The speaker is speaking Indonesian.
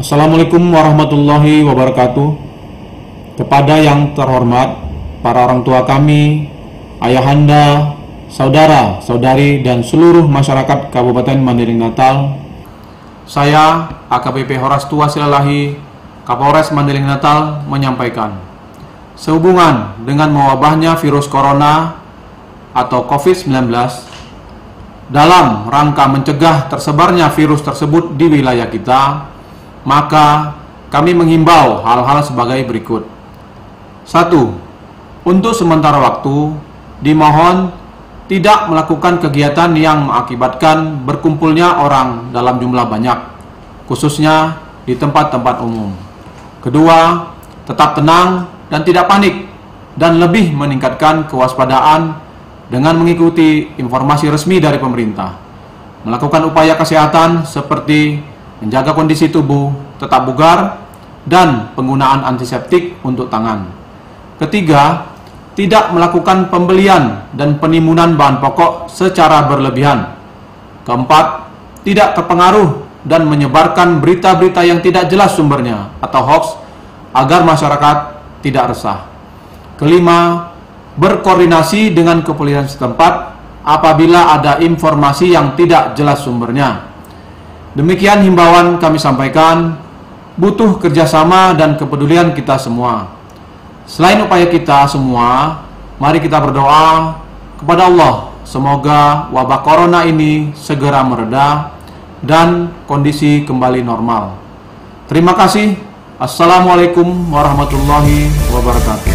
Assalamualaikum warahmatullahi wabarakatuh. Kepada yang terhormat para orang tua kami, ayahanda, saudara, saudari, dan seluruh masyarakat Kabupaten Mandailing Natal, saya AKBP Horas2 Silalahi, Kapolres Mandailing Natal menyampaikan, sehubungan dengan mewabahnya virus corona atau COVID-19, dalam rangka mencegah tersebarnya virus tersebut di wilayah kita, maka kami menghimbau hal-hal sebagai berikut. 1. Untuk sementara waktu, dimohon tidak melakukan kegiatan yang mengakibatkan berkumpulnya orang dalam jumlah banyak, khususnya di tempat-tempat umum. Kedua, tetap tenang dan tidak panik, dan lebih meningkatkan kewaspadaan dengan mengikuti informasi resmi dari pemerintah. Melakukan upaya kesehatan seperti menjaga kondisi tubuh tetap bugar dan penggunaan antiseptik untuk tangan. Ketiga, tidak melakukan pembelian dan penimbunan bahan pokok secara berlebihan. Keempat, tidak terpengaruh dan menyebarkan berita-berita yang tidak jelas sumbernya atau hoax agar masyarakat tidak resah. Kelima, berkoordinasi dengan kepolisian setempat apabila ada informasi yang tidak jelas sumbernya. Demikian himbauan kami sampaikan, butuh kerjasama dan kepedulian kita semua. Selain upaya kita semua, mari kita berdoa kepada Allah, semoga wabah corona ini segera mereda dan kondisi kembali normal. Terima kasih. Assalamualaikum warahmatullahi wabarakatuh.